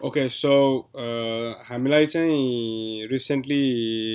Okay, so हामीलाई चाहिँ recently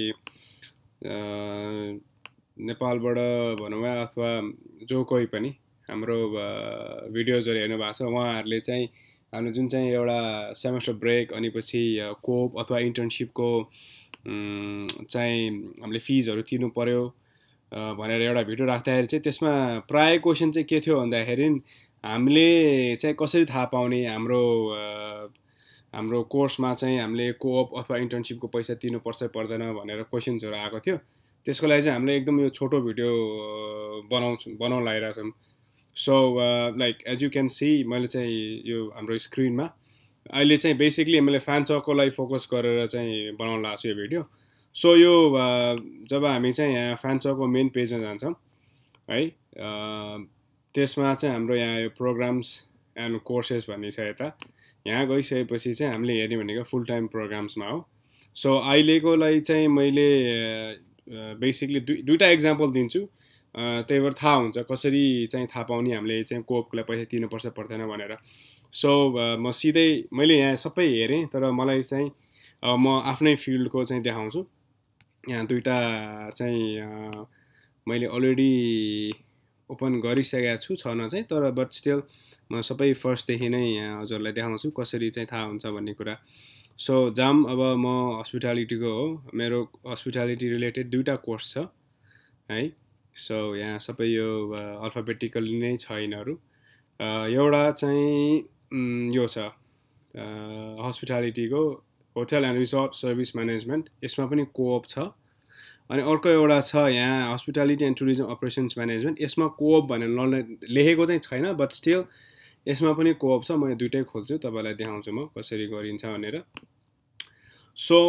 नेपालबाट भनौँ या अथवा जो कोही पनि हाम्रो भिडियोजहरू हेर्नु भएको छ उहाँहरूले चाहिँ हाम्रो जुन चाहिँ एउटा सेमेस्टर ब्रेक अनि पछि कोप अथवा इन्टर्नसिपको चाहिँ हामीले फिजहरू तिर्नु पर्यो भनेर एउटा भिडियो राख्दाखेरि चाहिँ त्यसमा प्राय क्वेसन चाहिँ के थियो भन्दाखेरि हामीले चाहिँ कसरी थाहा पाउने हाम्रो कोर्समा चाहिँ हामीले कोअप अथवा इन्टर्नसिपको पैसा तिर्नुपर्छ पर्दैन भनेर क्वेसन्सहरू आएको थियो त्यसको लागि चाहिँ हामीले एकदम यो छोटो भिडियो बनाउन लागिरहेको छौँ so like as you can see मैले चाहिँ यो हाम्रो स्क्रिनमा अहिले चाहिँ बेसिकली मैले फ्यान्सको लागि फोकस गरेर चाहिँ बनाउन लाग्छु यो भिडियो सो यो जब हामी चाहिँ यहाँ फ्यान्सको मेन पेजमा जान्छौँ है त्यसमा चाहिँ हाम्रो यहाँ यो प्रोग्राम्स एन्ड कोर्सेस भन्ने छ यता यहाँ गइसकेपछि चाहिँ हामीले हेर्ने भनेको फुल टाइम प्रोग्राम्समा हो सो अहिलेको लागि चाहिँ मैले बेसिकली दुईटा एक्जाम्पल दिन्छु त्यही भएर थाहा हुन्छ कसरी चाहिँ थाहा पाउने हामीले चाहिँ कोपलाई पैसा तिर्नुपर्छ पर्दैन भनेर सो म सिधै मैले यहाँ सबै हेरेँ तर मलाई चाहिँ म आफ्नै फिल्डको चाहिँ देखाउँछु यहाँ दुईटा चाहिँ मैले अलरेडी ओपन गरिसकेको छु छन चाहिँ तर बट स्टिल म सबै फर्स्टदेखि नै यहाँ हजुरलाई देखाउँछु कसरी चाहिँ थाहा हुन्छ भन्ने कुरा सो जाम अब म हस्पिटालिटीको हो मेरो हस्पिटालिटी रिलेटेड दुईटा कोर्स छ है सो यहाँ सबै यो अल्फाबेटिकली नै छ यिनीहरू एउटा चाहिँ यो छ हस्पिटालिटीको hotel and resort service management यसमा पनि कोअप छ अनि अर्को एउटा छ यहाँ hospitality and tourism operations management यसमा कोअप भनेर लेखेको चाहिँ छैन बट स्टिल यसमा पनि कोअप छ म दुइटै खोल्छु तपाईँलाई देखाउँछु म कसरी गरिन्छ भनेर सो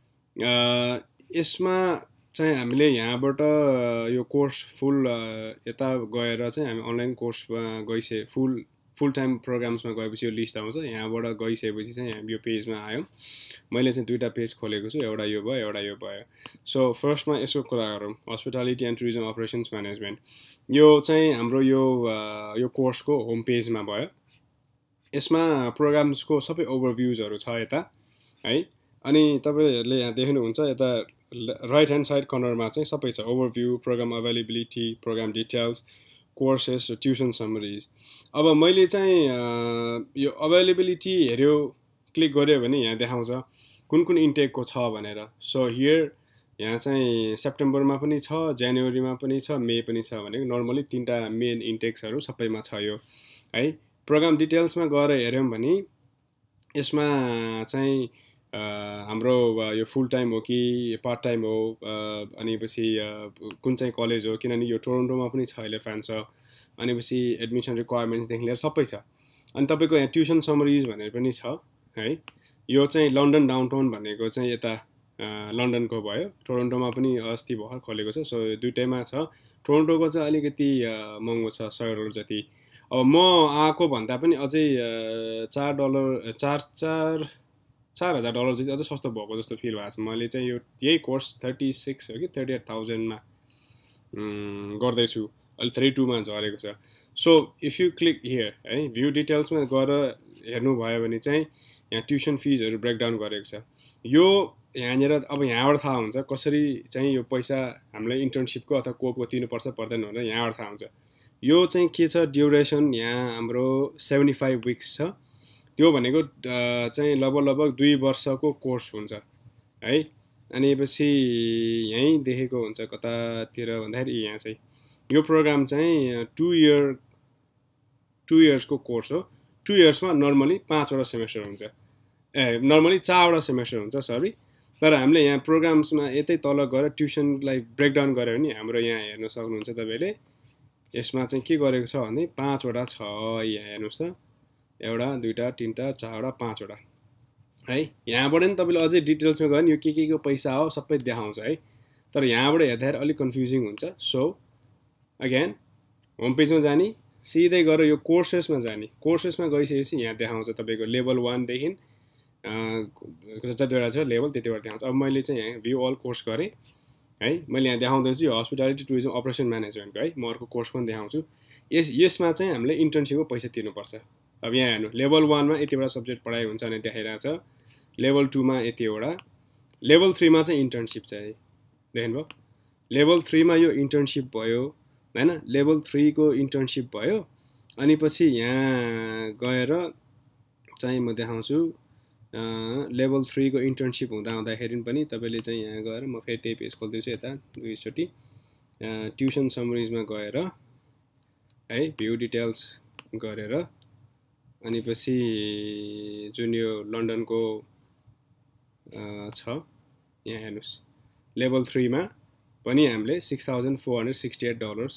यसमा चाहिँ हामीले यहाँबाट यो कोर्स फुल यता गएर चाहिँ हामी अनलाइन कोर्समा गइसके फुल टाइम प्रोग्राम्समा गएपछि यो लिस्ट आउँछ यहाँबाट गइसकेपछि चाहिँ यो पेजमा आयौँ मैले चाहिँ दुईटा पेज खोलेको छु एउटा यो भयो सो फर्स्टमा यसको कुरा गरौँ hospitality and tourism operations management यो चाहिँ हाम्रो यो कोर्सको होम पेजमा भयो यसमा प्रोग्राम्सको सबै ओभरभ्युजहरू छ यता है अनि तपाईँहरूले यहाँ देख्नुहुन्छ यता राइट ह्यान्ड साइड कर्नरमा चाहिँ सबै छ overview program availability program details courses र ट्युसन समरिज अब मैले चाहिँ यो अभाइलेबिलिटी हेऱ्यो क्लिक गऱ्यो भने यहाँ देखाउँछ कुन इन्टेकको छ भनेर सो हियर यहाँ चाहिँ सेप्टेम्बरमा पनि छ जनवरीमा पनि छ मे पनि छ भनेको नर्मली तीनटा मेन इन्टेक्सहरू सबैमा छ यो है प्रोग्राम डिटेल्समा गएर हेऱ्यौँ भने यसमा चाहिँ हाम्रो यो फुल टाइम हो कि पार्ट टाइम हो अनि पछि कुन चाहिँ कलेज हो किनभने यो टोरन्टोमा पनि छ अहिले फ्यान्स अनि पछि एडमिसन रिक्वायरमेन्ट्सदेखि लिएर सबै छ अनि तपाईँको यहाँ ट्युसन समरिज भनेर पनि छ है यो चाहिँ लन्डन डाउनटाउन भनेको चाहिँ यता लन्डनको भयो टोरन्टोमा पनि अस्ति भर्खर खोलेको छ सो दुइटैमा छ टोरन्टोको चाहिँ अलिकति महँगो छ $100 जति अब म आएको भन्दा पनि अझै $4,000 जति अझै सस्तो भएको जस्तो फिल भएको छ मैले चाहिँ यही कोर्स 36 हो कि 38,000मा गर्दैछु अहिले 32मा झरेको छ so if you click here है भ्यू डिटेल्समा गएर हेर्नुभयो भने चाहिँ यहाँ ट्युसन फिजहरू ब्रेकडाउन गरेको छ यो यहाँनिर अब यहाँबाट थाहा हुन्छ कसरी चाहिँ यो पैसा हामीलाई इन्टर्नसिपको अथवा कोपको तिर्नुपर्छ पर्दैन भनेर यहाँबाट थाहा हुन्छ यो चाहिँ के छ ड्युरेसन यहाँ हाम्रो 75 विक्स छ त्यो भनेको चाहिँ लगभग 2 वर्षको कोर्स हुन्छ है अनि पछि यहीँ देखेको हुन्छ कतातिर भन्दाखेरि यहाँ चाहिँ यो प्रोग्राम चाहिँ 2 इयर्सको कोर्स हो 2 इयर्समा नर्मली 5वटा सेमेस्टर हुन्छ नर्मली 4वटा सेमेस्टर हुन्छ सरी तर हामीले यहाँ प्रोग्राम्समा यतै तल गएर ट्युसनलाई ब्रेकडाउन गऱ्यो भने हाम्रो यहाँ हेर्न सक्नुहुन्छ तपाईँले यसमा चाहिँ के गरेको छ भने 5वटा छ यहाँ हेर्नुहोस् त एउटा दुईटा तीनटा चारवटा 5वटा है यहाँबाट नि तपाईँले अझै डिटेल्समा गयो भने यो के को पैसा हो सबै देखाउँछ है तर यहाँबाट हेर्दाखेरि अलिक कन्फ्युजिङ हुन्छ सो अगेन होम पेजमा जाने सिधै गएर यो कोर्सेसमा जाने कोर्सेसमा गइसकेपछि यहाँ देखाउँछ तपाईँको लेभल 1 देखि जतिवटा छ लेभल त्यतिवटा देखाउँछ अब मैले चाहिँ यहाँ भ्यू अल कोर्स गरेँ है मैले यहाँ देखाउँदैछु यो हस्पिटालिटी टुरिज्म अपरेसन म्यानेजमेन्टको है म अर्को कोर्स पनि देखाउँछु यसमा चाहिँ हामीले इन्टर्नसिपको पैसा तिर्नुपर्छ अब यहाँ हेर्नु लेभल 1 मा यतिवटा सब्जेक्ट पढाइ हुन्छ भने देखाइरहेको छ लेभल 2 मा यतिवटा लेभल 3 मा चाहिँ इन्टर्नशिप चाहिँ देख्नुभयो लेभल 3 मा यो इन्टर्नशिप भयो हैन लेभल 3 को इन्टर्नशिप भयो अनि पछि यहाँ गएर चाहिँ म देखाउँछु लेभल 3 को इन्टर्नशिप हुँदाखेरि पनि तपाईले चाहिँ यहाँ गएर म फेरि त्यही पेज खोल्दैछु यता दुईचोटी ट्युसन समरीजमा गएर है भ्यू डिटेल्स गरेर अनि पछि जुन यो लन्डनको छ यहाँ हेर्नुस् लेभल 3 मा पनि हामीले $6,468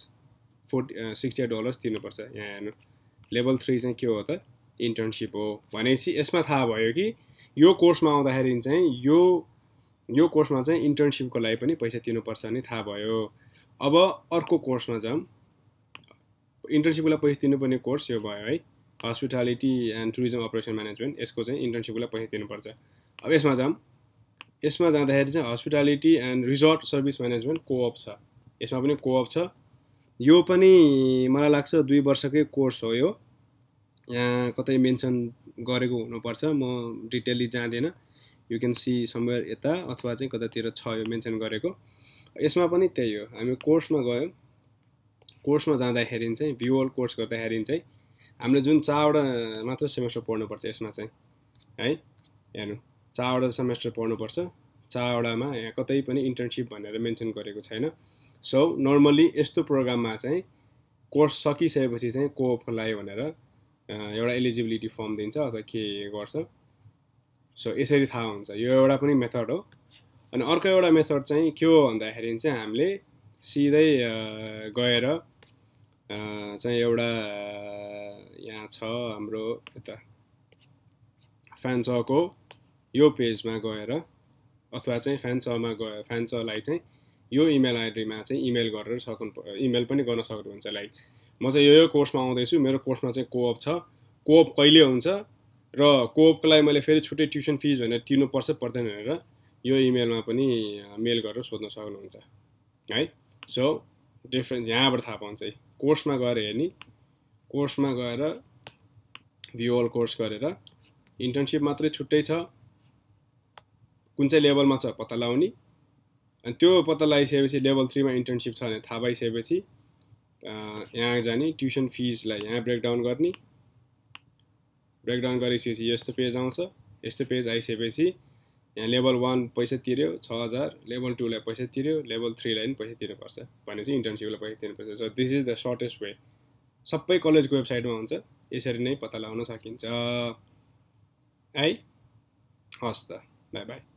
$68 तिर्नुपर्छ यहाँ हेर्नु लेभल 3 चाहिँ के हो त इन्टर्नशिप हो भनेपछि यसमा थाहा भयो कि यो कोर्समा आउँदाखेरि चाहिँ यो कोर्समा चाहिँ इन्टर्नशिपको लागि पनि पैसा तिर्नुपर्छ नि थाहा भयो अब अर्को कोर्समा जाम इन्टर्नशिपको लागि पैसा तिर्नुपर्ने कोर्स यो भयो है hospitality and tourism operation management यसको चाहिँ इन्टर्नशिपको लागि पैसा तिर्नुपर्छ अब यसमा जाँदाखेरि चाहिँ hospitality and resort service management co-op छ यसमा पनि कोअप छ यो पनि मलाई लाग्छ 2 वर्षकै कोर्स हो यो यहाँ कतै मेन्सन गरेको हुनुपर्छ म डिटेलली जान्दिनँ यु क्यान सी समवेयर यता अथवा चाहिँ कतातिर छ यो मेन्सन गरेको यसमा पनि त्यही हो हामी कोर्समा गयौँ कोर्समा जाँदाखेरि चाहिँ भ्युअल कोर्स गर्दाखेरि चाहिँ हामीले जुन 4वटा मात्र सेमेस्टर पढ्नुपर्छ यसमा चाहिँ है हेर्नु 4वटा सेमेस्टर पढ्नुपर्छ 4वटामा यहाँ कतै पनि इन्टर्नशिप भनेर मेन्सन गरेको छैन सो नर्मली यस्तो प्रोग्राममा चाहिँ कोर्स सकिसकेपछि चाहिँ कोअपको लागि भनेर एउटा एलिजिबिलिटी फर्म दिन्छ अथवा के गर्छ सो यसरी थाहा हुन्छ यो एउटा पनि मेथड हो अनि अर्को एउटा मेथड चाहिँ के हो भन्दाखेरि चाहिँ हामीले सिधै गएर चाहिँ एउटा यहाँ छ हाम्रो यता फ्यान्सको यो पेजमा गएर अथवा चाहिँ फ्यान्समा गएर फ्यान्सलाई चाहिँ यो इमेल आइडीमा चाहिँ इमेल गरेर इमेल पनि गर्न सक्नुहुन्छ लाइक म चाहिँ यो कोर्समा आउँदैछु मेरो कोर्समा चाहिँ कोअप छ कोअप कहिले हुन्छ र कोअपको लागि मैले फेरि छुट्टै ट्युसन फिज भनेर तिर्नुपर्छ पर्दैन भनेर यो इमेलमा पनि मेल गरेर सोध्न सक्नुहुन्छ है सो डिफरेन्स यहाँबाट थाहा पाउँछ कोर्समा गएर हेर्ने कोर्समा गएर भ्युअल कोर्स गरेर इन्टर्नशिप मात्रै छुट्टै छ कुन चाहिँ लेभलमा छ पत्ता लगाउने अनि त्यो पत्ता लगाइसकेपछि लेभल 3 मा इन्टर्नशिप छ भने थाहा पाइसकेपछि यहाँ जाने ट्युसन फिजलाई यहाँ ब्रेकडाउन गर्ने ब्रेकडाउन गरिसकेपछि यस्तो पेज आउँछ यस्तो पेज आइसकेपछि यहाँ लेभल 1 पैसा तिर्यो 6000 लेभल 2 लाई पैसा तिर्यो लेभल 3 लाई पनि पैसा तिर्नुपर्छ भनेपछि इन्टर्नशिपलाई पैसा तिर्नुपर्छ so this is the shortest way सबै कलेजको वेबसाइटमा हुन्छ यसरी नै पत्ता लगाउन सकिन्छ है हस् त बाइ बाइ